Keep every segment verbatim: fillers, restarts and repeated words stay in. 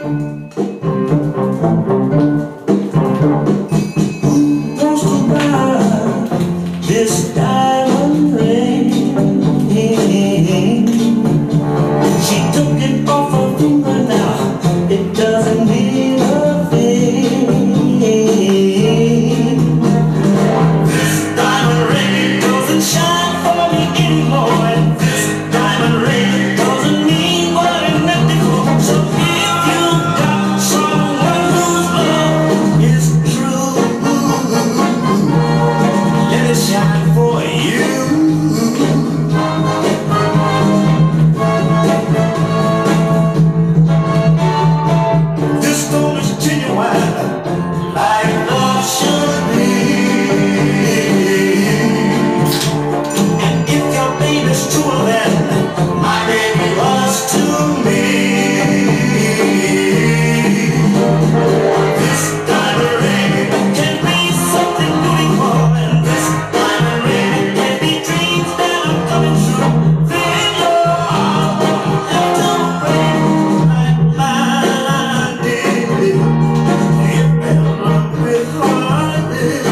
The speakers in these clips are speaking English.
This diamond ring, she took it off her finger now, it doesn't mean a thing. This diamond ring doesn't shine for me anymore, and this diamond ring doesn't mean what it meant before. So if you got someone whose love is true, let it shine for you. This stone is genuine, like love should be. And if your baby's true, then my baby was to me. This diamond ring can be something beautiful, and this diamond ring can be dreams that are coming true. Then your heart won't have to break like mine did. It fell love with heartache.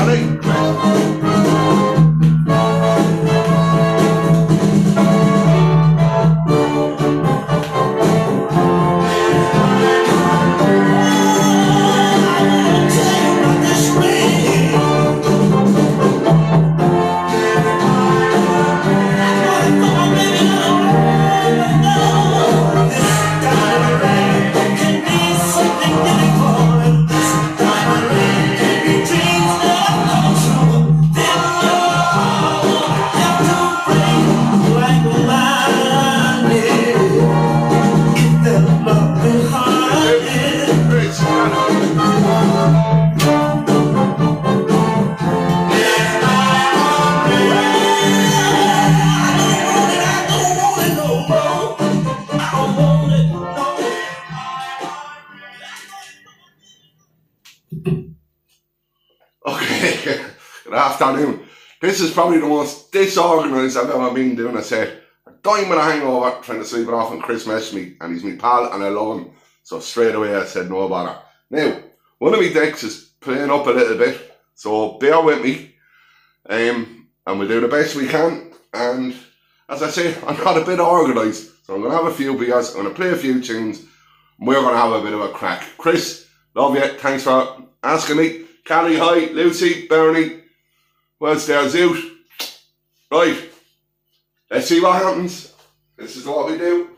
Okay, good afternoon. This is probably the most disorganised I've ever been doing a set. I'm dying with a hangover, trying to sleep it off, and Chris messaged me, and he's my pal, and I love him. So straight away I said no bother. Now, one of my decks is playing up a little bit, so bear with me, um, and we'll do the best we can. And as I say, I'm not a bit organised, so I'm going to have a few beers, I'm going to play a few tunes, and we're going to have a bit of a crack. Chris, love you, thanks for asking me. Callie, hi, Lucy, Bernie, where's their Zoot? Right, let's see what happens. This is what we do.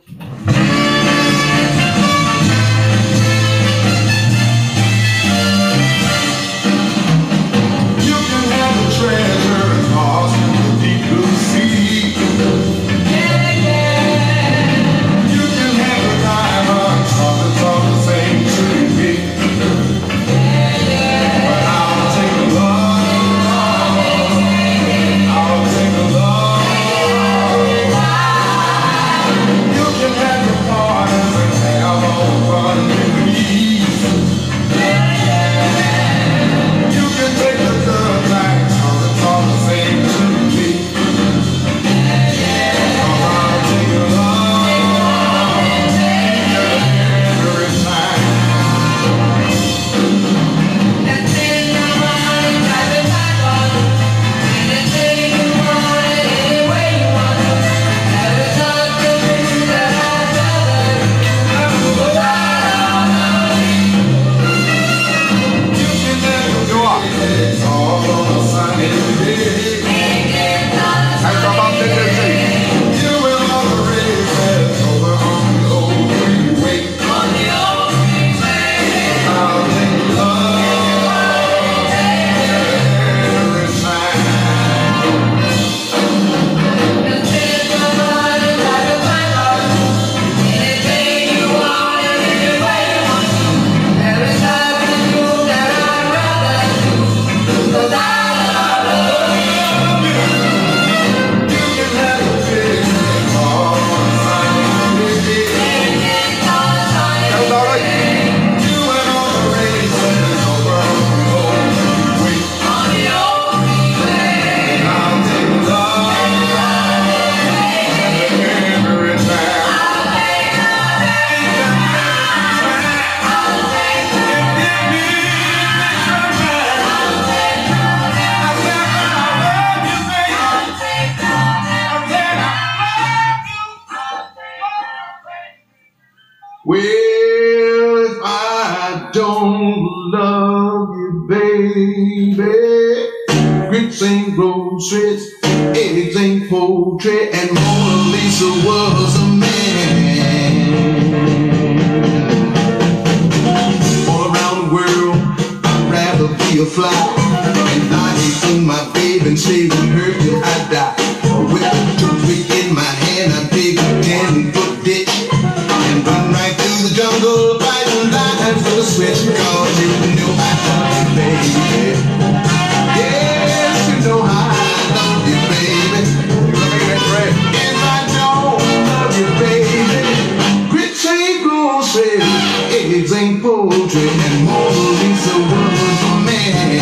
You can have a treasure and lost in the deep blue sea. Yeah, yeah. You can have a diamond, something's all the same to me. You can take the good life, all the Well, if I don't love you, baby, grits ain't groceries, eggs ain't poultry, and Mona Lisa was a man. All around the world, I'd rather be a fly and lie in my baby and stay with her till I die. With a toothpick in my hand, I'd dig a ten-foot ditch and run right through the jungle, fighting lions for the switch, because you know I love you, baby. Yes, you know how I love you, baby. If I don't love you, baby, grits ain't groceries, eggs ain't poultry, and Mona Lisa was a man.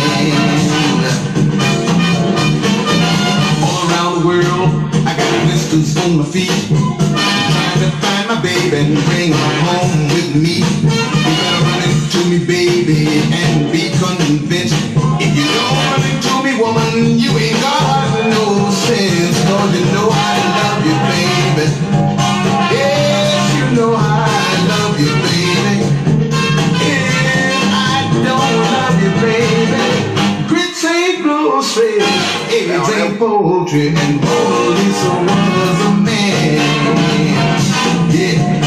All around the world, I got blisters on my feet, trying to find my baby and bring her home with me. You better run into me, baby, and be convinced. If you don't run into me, woman, you ain't got no sense, cause you know I love you, baby. Yes, you know I love you, baby. If I don't love you, baby, grits ain't groceries, eggs ain't poultry, and Mona Lisa was a man. Yeah.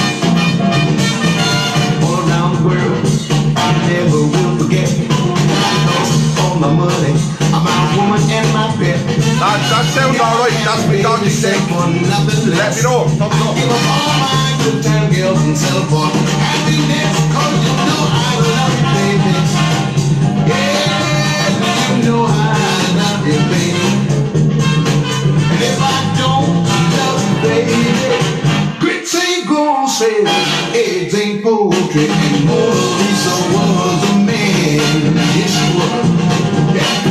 All around the world, I never will forget. I lost all my money, my woman and my pet. That, that sounds alright, that's me doggy thing. Let me know, thumbs up. Give up all my good time girls and sell for happiness, cause you know I love you, baby. Yeah, you know I love you, baby. And if I don't love you, baby, grits ain't groceries, eggs ain't poultry, and Mona Lisa was a man. Yes, she was. Yeah.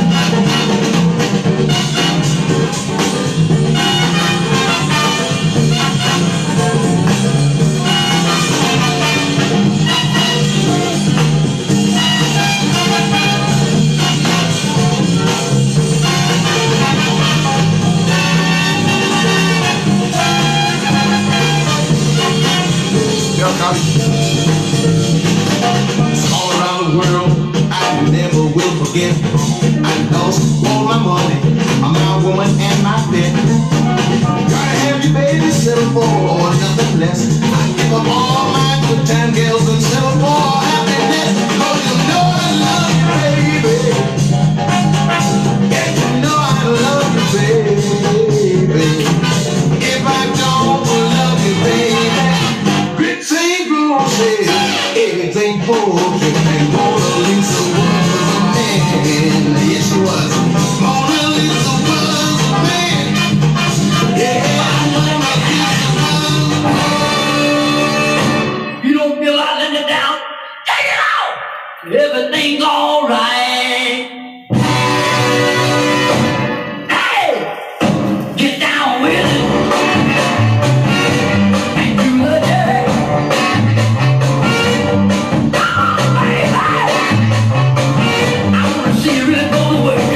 All around the world, I never will forget. I lost all my money, my woman and my pet. Gotta have you, baby, settle for nothing less. I give up all my good time girls and settle for happiness, cause you know I love you, baby. Yeah, you know I love you, baby. If I don't love you, baby, grits ain't groceries, eggs ain't poultry, and Mona Lisa was a man. Yes, she was. Mona Lisa was a man. Yeah, Mona Lisa was a man. You don't feel like letting it down? Take it out! Everything's alright. Hey! Get down with it. And do the dirty. I wanna see you really go to work.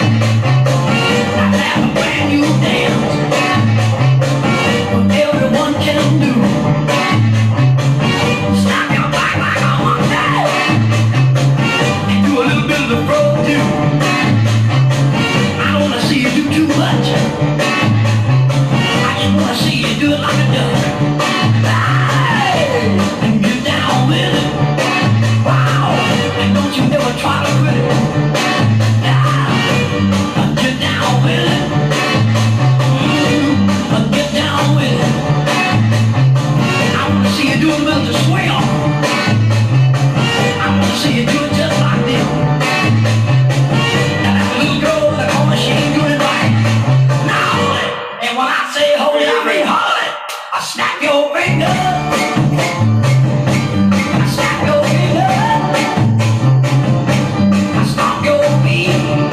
I have a brand new dance. What everyone can do. Stop your back like I want that. And do a little bit of the pro too. I don't wanna see you do too much. I just wanna see you do it like a duck. Hey, and get down with it. Wow, and don't you ever try to quit it. Yeah, get down with it. Mm, get down with it. I wanna see you do a little swing. I wanna see you do it just like this. Now that little girl in the corner, she ain't doing it right. Now hold it. And when I say hold it, I mean hold it. I snap your finger. I snap your finger. I stomp your feet.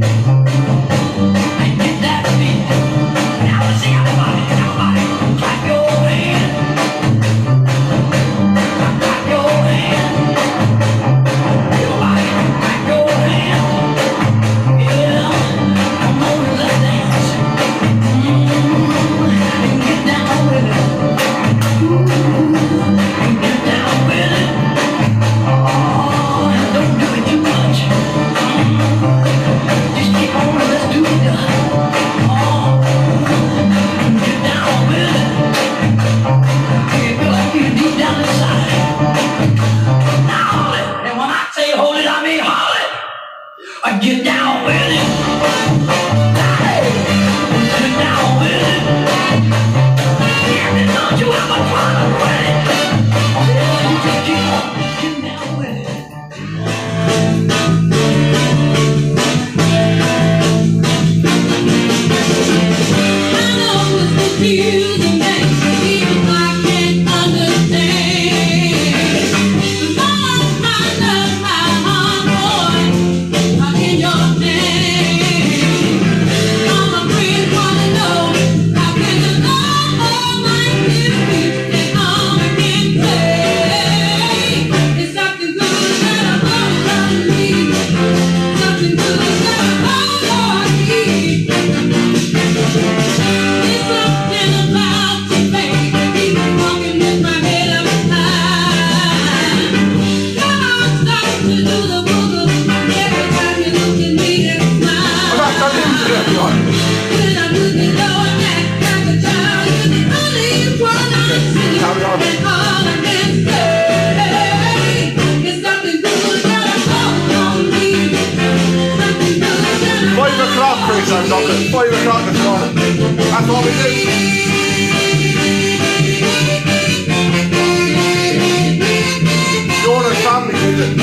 And get that beat. Now let's see everybody, everybody. Clap your hands. Clap your hands. Everybody, clap your hands. Yeah, come on, let's dance. Mm, and get down with it. Ooh. That's all we do. Your family did it.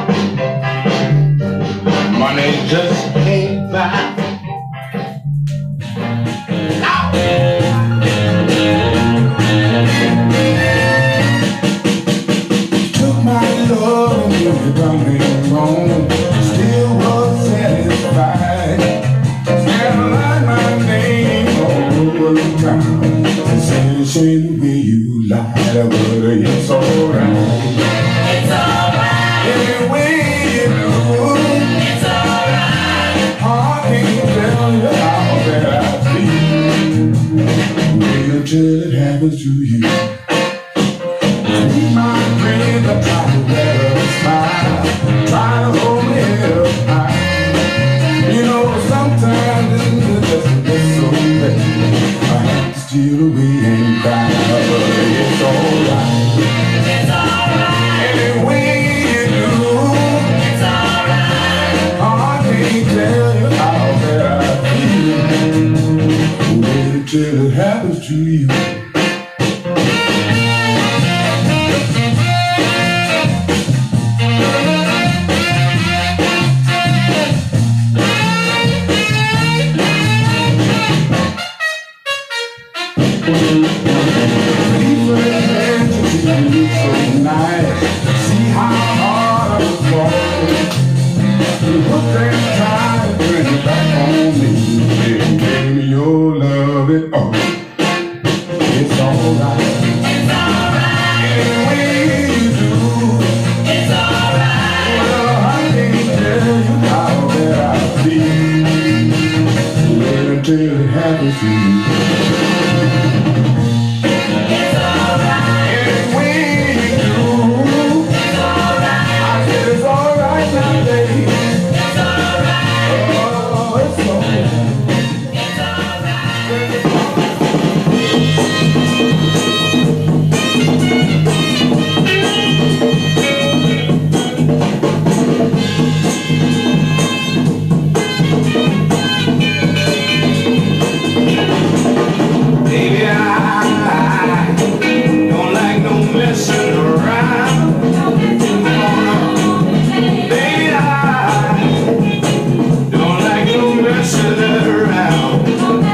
Money just ain't back. till it happens to you. Be my friend, I try to wear a smile, try to hold me up high. You know, sometimes it just gets so bad, I have to steal away and cry, but it's alright. It's alright. Any way you do, It's alright. I can't tell you how bad I feel. Wait till it happens to you. See how hard I was falling. You hooked and tried to bring it back on me. And gave me your love and all. It's alright. It's alright. Any way you do. It's alright. Well, I can't tell you how that I feel. Wait until it happens to you. It's alright. Any way you do. It's alright. I said it's alright now, baby. It's alright. Oh, it's alright. It's alright. Baby, I don't like no messing around. Baby, I don't like no messing around.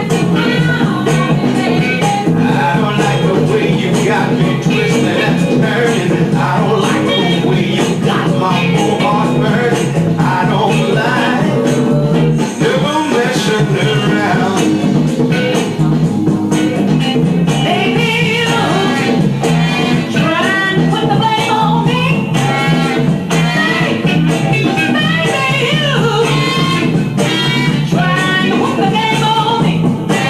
I don't like the way you got me twisted and turning. I don't like the way you got my whole heart burning. I don't like never messing around. Baby, you trying to put the blame on me. Baby, you trying to put the game on me.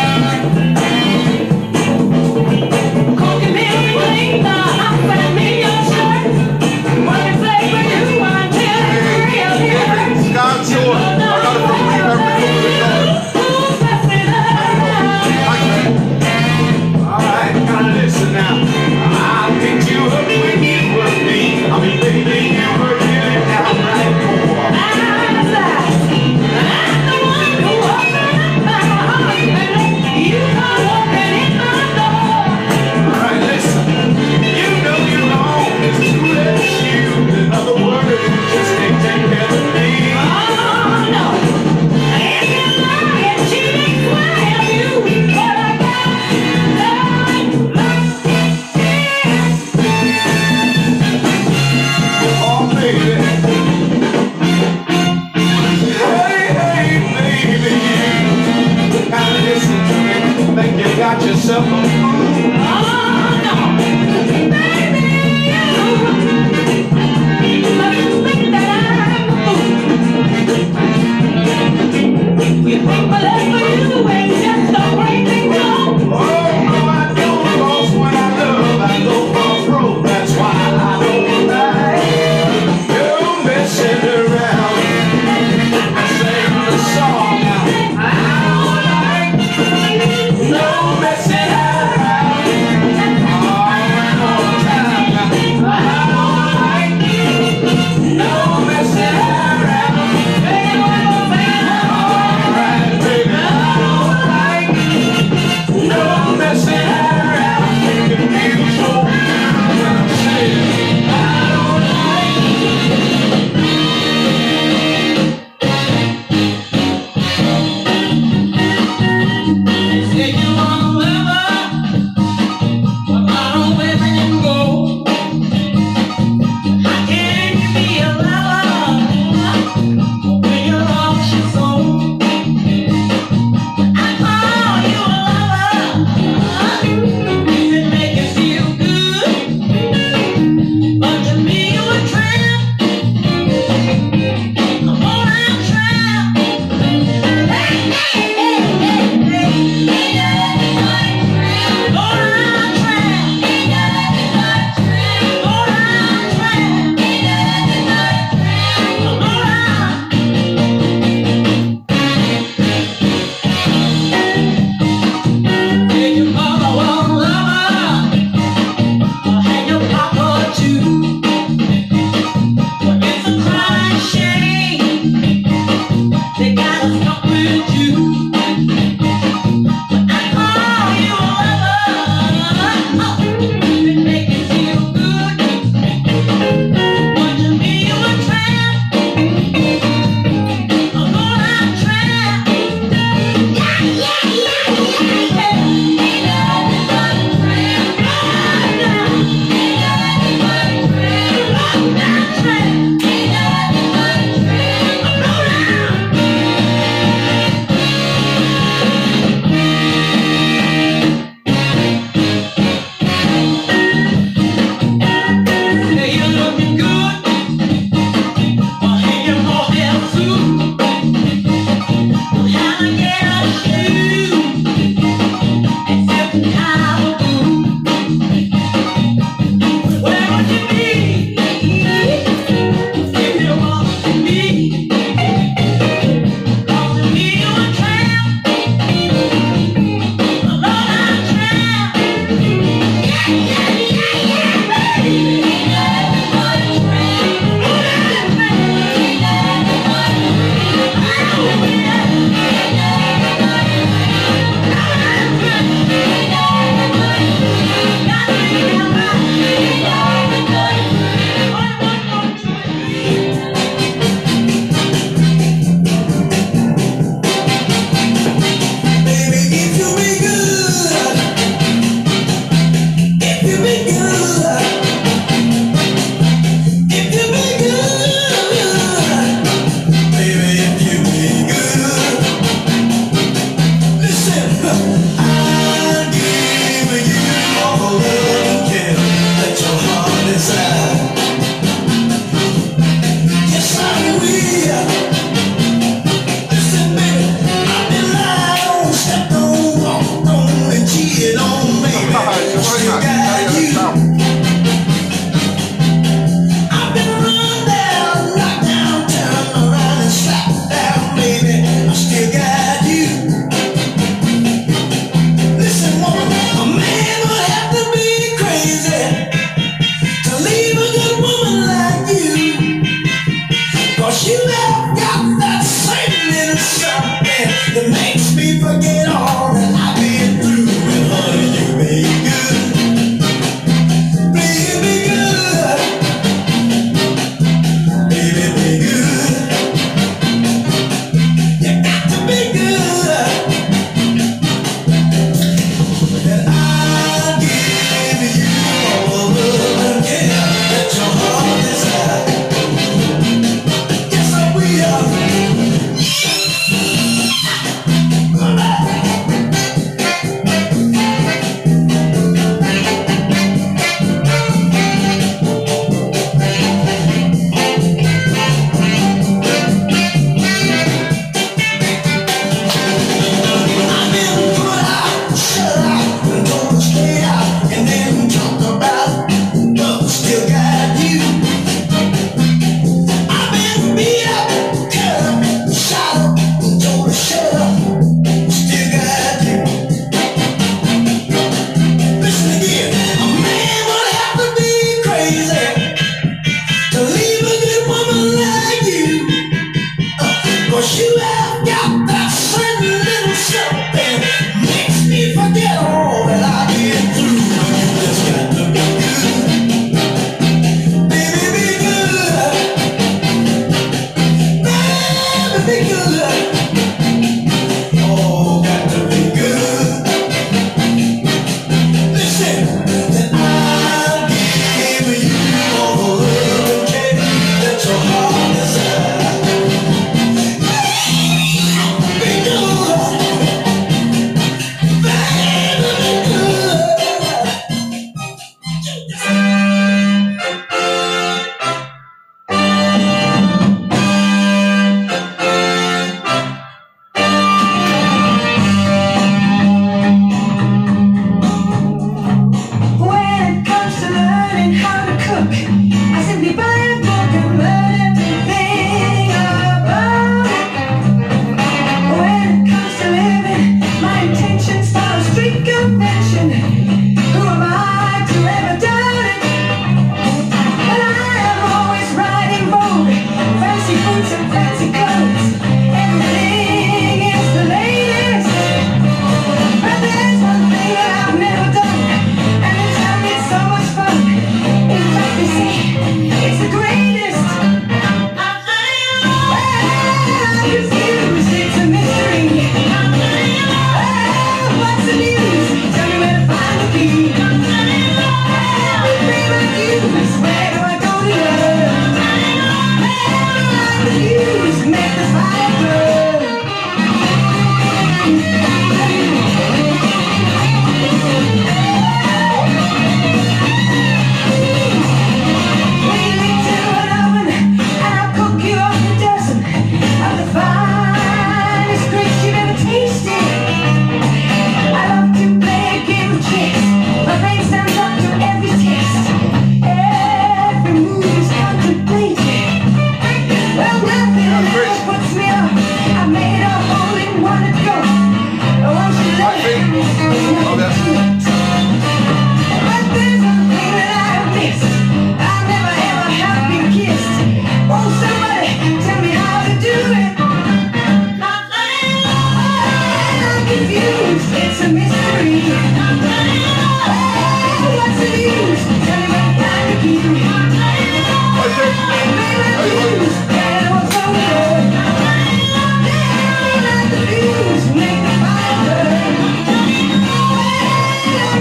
Cooking me clean, I'm putting me your shirt. Working play for you until it's real here. Scott Shore, I got it from Weaver Recruitment. Who's messing around? Alright, gotta listen now. I'll pick you up when you were me. I mean, baby, you were really downright poor. I'm the one who opened my heart, baby. You come walking in my door. Alright, listen. You know you're wrong. It's too late to shoot. In other words, you just can't take care of me. Oh no, if you're lying, cheating, why have you? But I got love, love, Oh, baby. Hey, hey, baby, you gotta listen to me. Think you got yourself a fool. oh no, baby, you must think that I'm a fool. You think my love for you ain't just a great thing, no? Oh, no, I don't lost when I love. I go off road. That's why I don't like you messing around. I sing the song now. I don't like no messing around.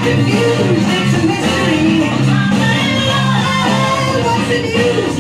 confused, it's a mystery. What's the news?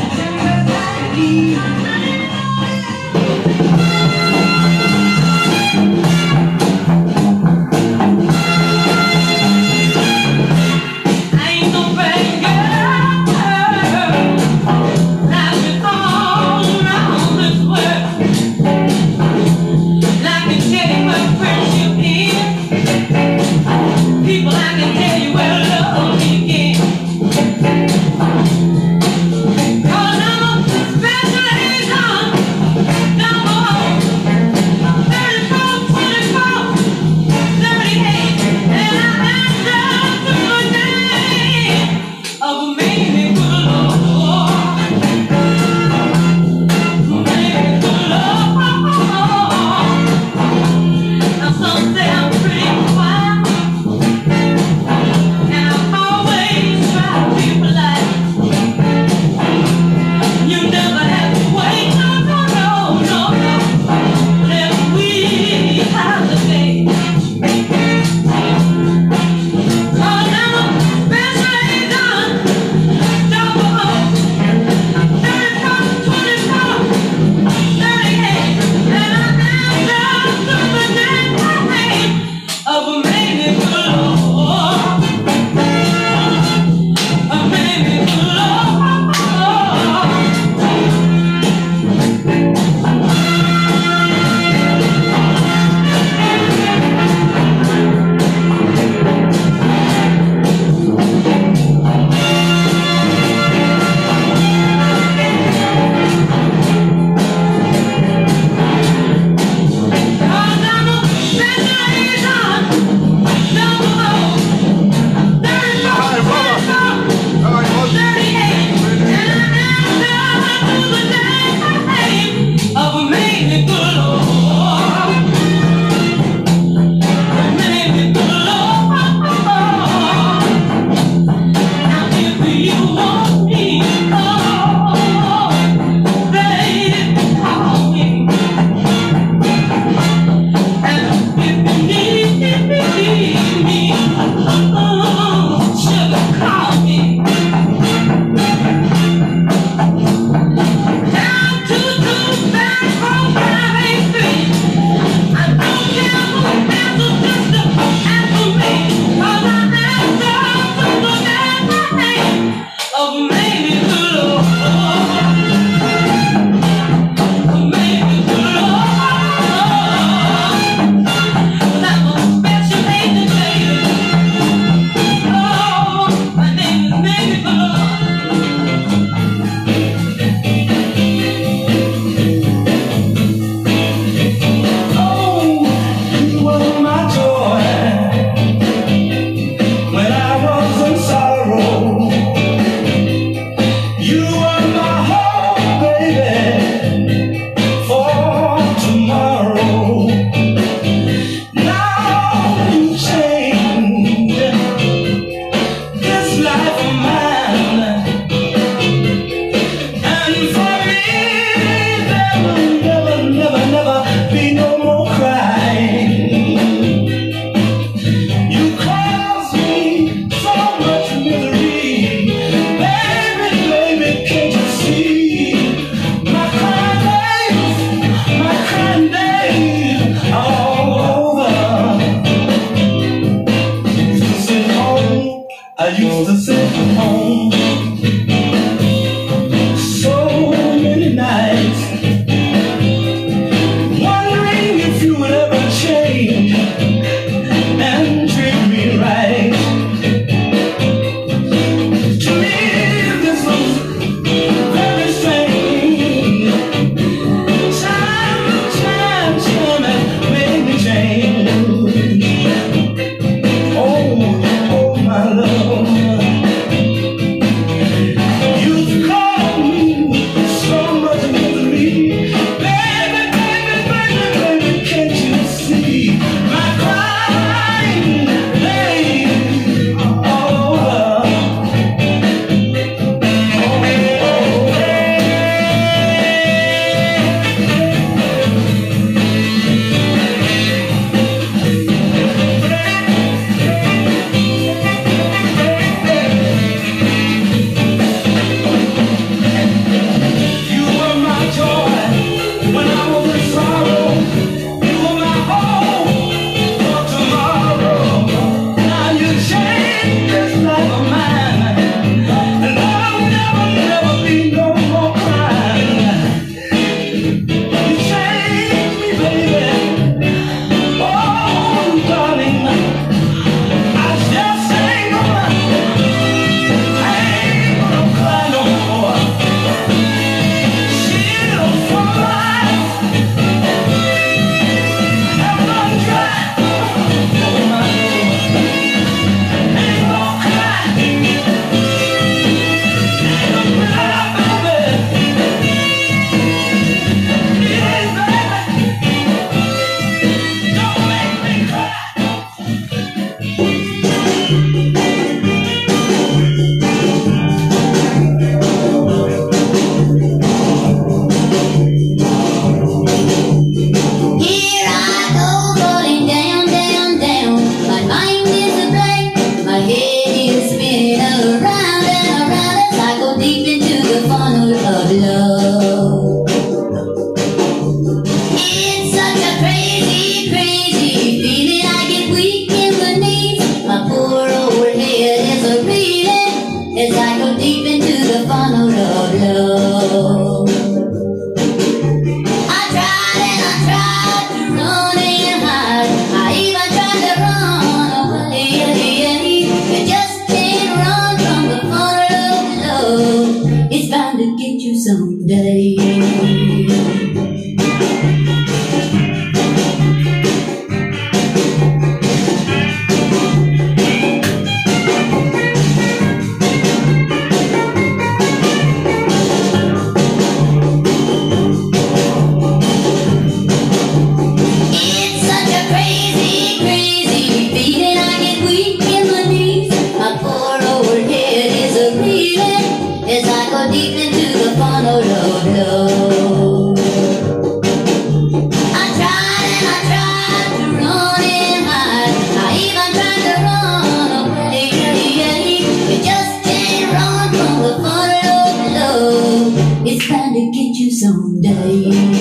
someday.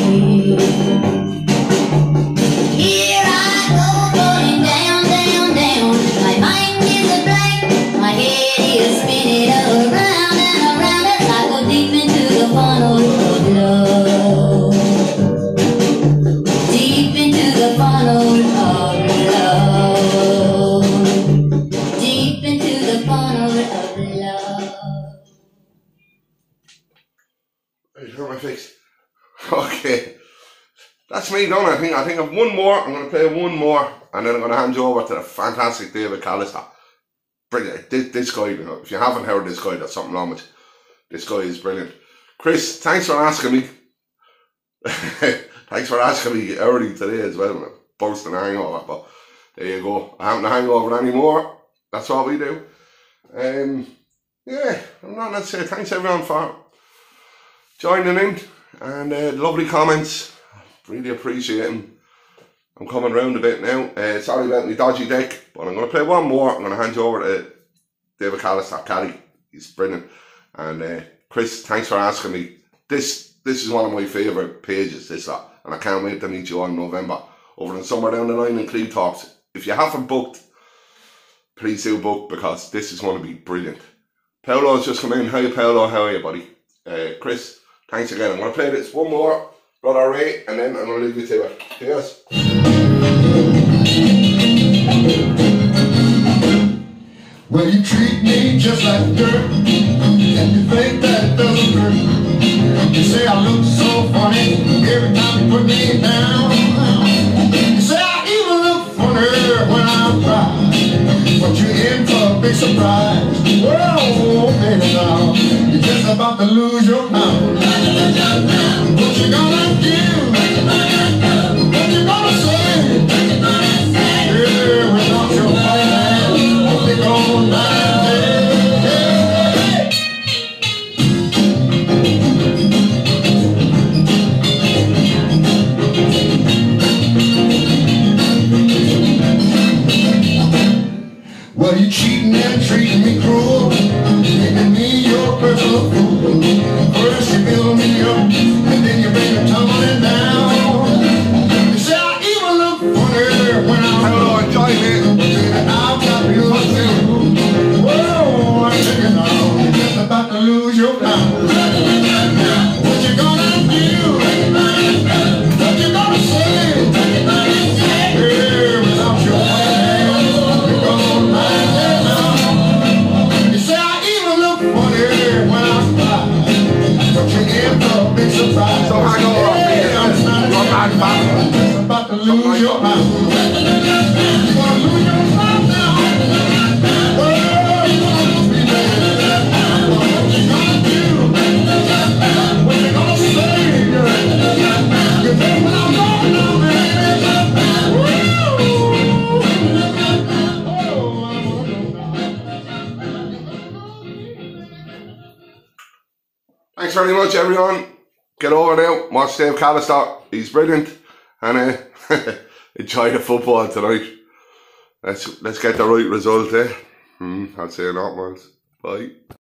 Here I go, going down, down, down. My mind is a blank, my head is spinning around and around as I go deep into the funnel of love. Deep into the funnel of love. Deep into the funnel of love. Right, hurt my face. Okay. That's me done, I think. I think I've one more. I'm going to play one more, and then I'm going to hand you over to the fantastic David Callister. Brilliant. This, this guy, you know, if you haven't heard this guy, there's something wrong with you. This guy is brilliant. Chris, thanks for asking me. Thanks for asking me early today as well. I'm bursting a hangover, but there you go. I haven't a hangover anymore. That's what we do. Um, yeah, I'm not going to say thanks everyone for joining in, and uh, lovely comments. Really appreciate them. I'm coming round a bit now. Uh, sorry about my dodgy deck, but I'm going to play one more. I'm going to hand you over to David Callister, Caddy. He's brilliant. And uh, Chris, thanks for asking me. This this is one of my favourite pages, this lot. And I can't wait to meet you on November over in somewhere down the line in Cleve Talks. If you haven't booked, please do book, because this is going to be brilliant. Paolo's just come in. Hi Paolo, how are you, buddy? Uh, Chris, thanks again. I'm going to play this one more, Brother Ray, and then I'm going to leave you to it. Cheers. Well, you treat me just like dirt, and you think that it doesn't hurt. You say I look so funny every time you put me down. You say I even look funny when I cry, but you're in for a big surprise. Whoa, baby, now you're just about to lose your mind. What you gonna do? What you gonna say? Yeah, without your fight hand, a big old nine day. Well, you cheating and treating me cruel, making me your personal fool. First you build me up, and then you bring me tumbling down. You say I even look funny when I'm Hello, enjoy it. baby, I've got real too. Whoa, I'm thinking now, you're just about to lose your mind. What you gonna do? What you gonna say? Yeah, without your hand, you're gonna mind it now. You say I even look funny when I cry, but you're in for a big surprise. So hang on, Yeah, I'm not You're mad, man. you're just about to lose your mind. You gonna lose your mind now. Oh, you gonna lose me, baby. What you gonna do? What you gonna say? You know what I'm talking about, baby. Woo! Oh, Thanks very much, everyone. Get over there, watch Dave Callister. He's brilliant. And uh, enjoy the football tonight. Let's let's get the right result, eh? Hmm, I'll say not, Miles. Bye.